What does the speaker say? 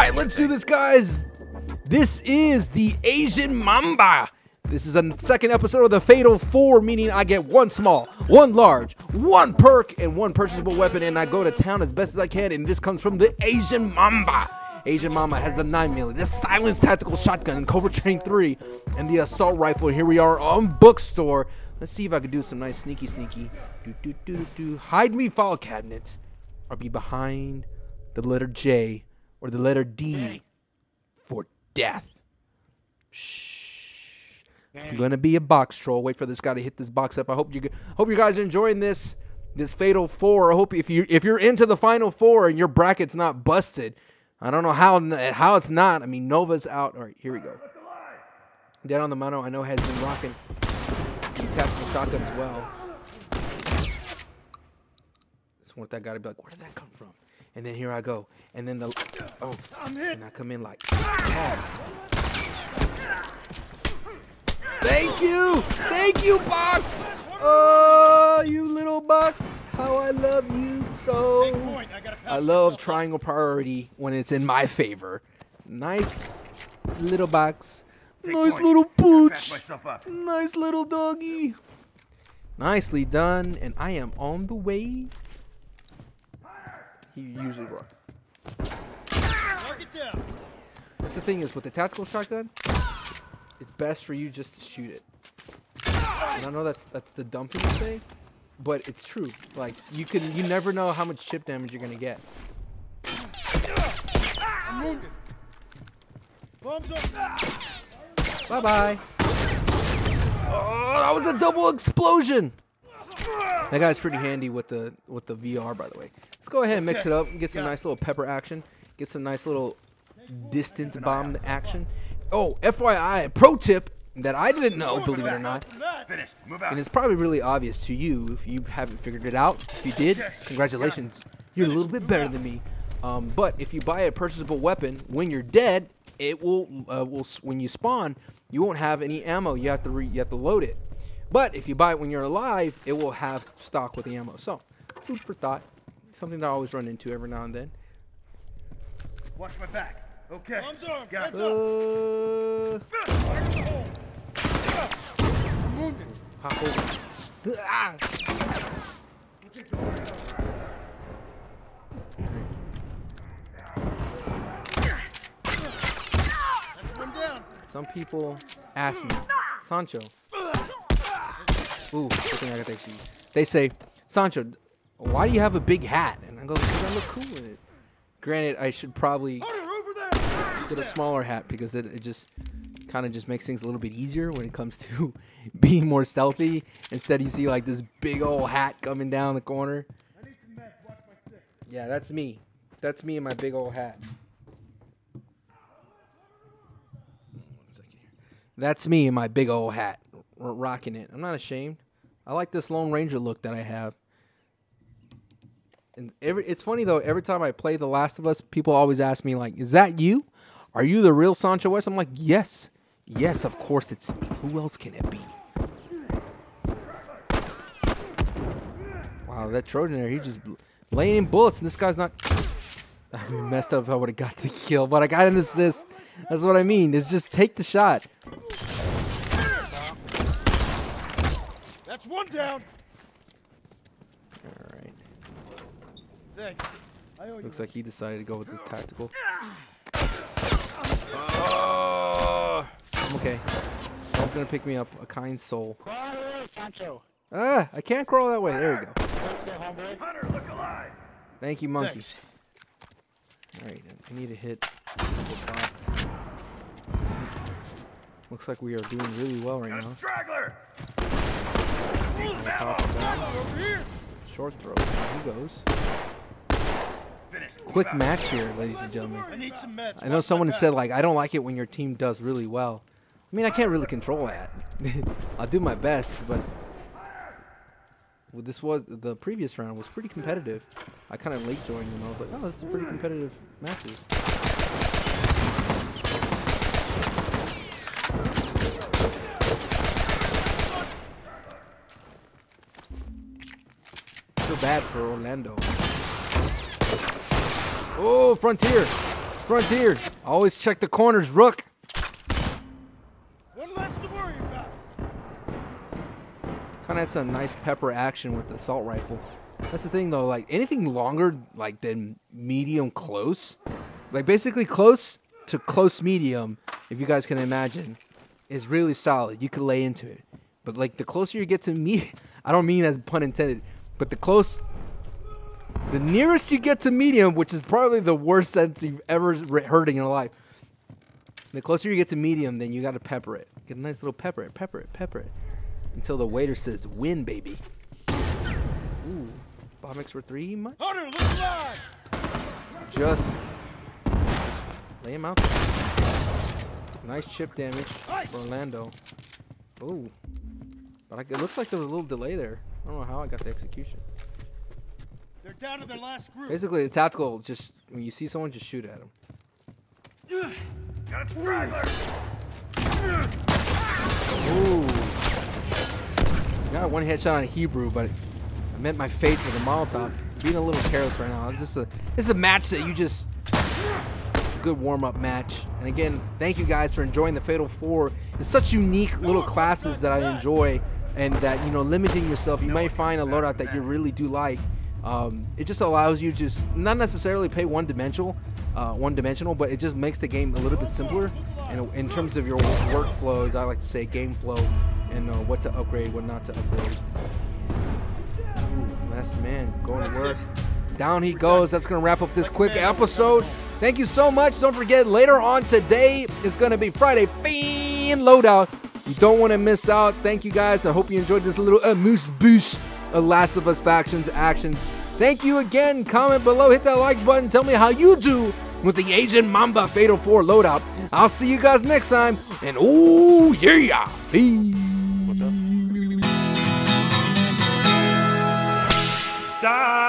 right, let's do this, guys. This is the Asian Mamba. This is a second episode of the Fatal 4, meaning I get one small, one large, one perk, and one purchasable weapon, and I go to town as best as I can, and this comes from the Asian Mamba. Asian Mamba has the 9mm, the silenced tactical shotgun in Cobra Training 3, and the assault rifle. Here we are on Bookstore. Let's see if I can do some nice sneaky. Hide me file cabinet. I'll be behind the letter J or the letter D for death. Shh. I'm gonna be a box troll. Wait for this guy to hit this box up. I hope you guys are enjoying this Fatal 4. I hope if you're into the Final 4 and your bracket's not busted. I don't know how it's not. I mean, Nova's out. All right, here we go. Down on the mono, I know has been rocking the tactical shotgun as well. Just want that guy to be like, where did that come from? And then here I go. And then and I come in like, yeah. Thank you, Box. Oh, you little Box. How I love you so. I love triangle priority when it's in my favor. Nice little Box. Nice little pooch. Nice little doggy. Nicely done. And I am on the way. He usually works. That's the thing is with the tactical shotgun, it's best for you just to shoot it. And I know that's the dumb thing to say, but it's true. Like you never know how much chip damage you're gonna get. I'm wounded. Bye bye. Oh, that was a double explosion. That guy's pretty handy with the VR, by the way. Let's go ahead and mix it up and get some nice little pepper action. Get some nice little distance bomb action. Oh, FYI, pro tip that I didn't know, believe it or not, and it's probably really obvious to you if you haven't figured it out. If you did, congratulations. You're a little bit better than me. But if you buy a purchasable weapon, when you're dead, it will when you spawn, you won't have any ammo. You have to load it. But if you buy it when you're alive, it will have stock with the ammo. So, food for thought. Something that I always run into every now and then. Watch my back. Okay. Got Hop over. Ah. Some people ask me, Sancho. Ooh, good thing I got that cheese. They say, Sancho, why do you have a big hat? And I go, because I look cool in it. Granted, I should probably get a smaller hat because it just kind of just makes things a little bit easier when it comes to being more stealthy. Instead, you see like this big old hat coming down the corner. Yeah, that's me. That's me and my big old hat. That's me and my big old hat. Rocking it. I'm not ashamed. I like this Lone Ranger look that I have. And it's funny though, every time I play The Last of Us, people always ask me like, is that you? Are you the real SanchoWest? I'm like, yes. Yes, of course it's me. Who else can it be? Wow, that Trojan there, he just laying in bullets and this guy's not... I messed up if I would have got the kill, but I got an assist. That's what I mean. It's just take the shot. That's one down. All right. Thanks. Looks like he decided to go with the tactical. I'm okay. Someone's gonna pick me up. A kind soul. Ah, I can't crawl that way. There we go. Thank you, monkey. Thanks. All right, I need to hit the box. Looks like we are doing really well right now. Straggler. Short throw. He goes. Quick match here, ladies and gentlemen. I know someone said, like, I don't like it when your team does really well. I mean, I can't really control that. I'll do my best, but the previous round was pretty competitive. I kind of late joined and I was like, oh, this is pretty competitive matches. Feel bad for Orlando. Oh, Frontier. Frontier. Always check the corners, Rook. One less to worry about. Kind of had some nice pepper action with the assault rifle. That's the thing, though. Like, anything longer, like, than medium close, like, basically close to close medium, if you guys can imagine, is really solid. You could lay into it. But, like, the closer you get to me, I don't mean as pun intended, but the nearest you get to medium, which is probably the worst sentence you've ever heard in your life, the closer you get to medium, then you got to pepper it. Get a nice little pepper it, pepper it, pepper it, until the waiter says, win, baby. Ooh, bomb mix for 3, much? Hunter, look alive! Just lay him out there. Nice chip damage for Orlando. Ooh. But it looks like there was a little delay there. I don't know how I got the execution. They're down to their last group. Basically, the tactical, just when you see someone, just shoot at them. Got a straggler. Ooh. Got one headshot on a Hebrew, but I meant my fate for the Molotov. Being a little careless right now. It's a match that you just... Good warm-up match. And again, thank you guys for enjoying the Fatal 4. It's such unique little classes that I enjoy, and that, you know, limiting yourself, you might find a loadout that you really do like. It just allows you to just not necessarily play one-dimensional, but it just makes the game a little bit simpler. And in terms of your workflow, as I like to say, game flow, and what to upgrade, what not to upgrade. Ooh, last man going to work. Down he goes. That's going to wrap up this quick episode. Thank you so much. Don't forget, later on today is going to be Friday Fiend Loadout. You don't want to miss out. Thank you guys. I hope you enjoyed this little moose boost of Last of Us factions actions. Thank you again. Comment below. Hit that like button. Tell me how you do with the Asian Mamba Fatal 4 Loadout. I'll see you guys next time. And ooh, yeah. Peace. Side.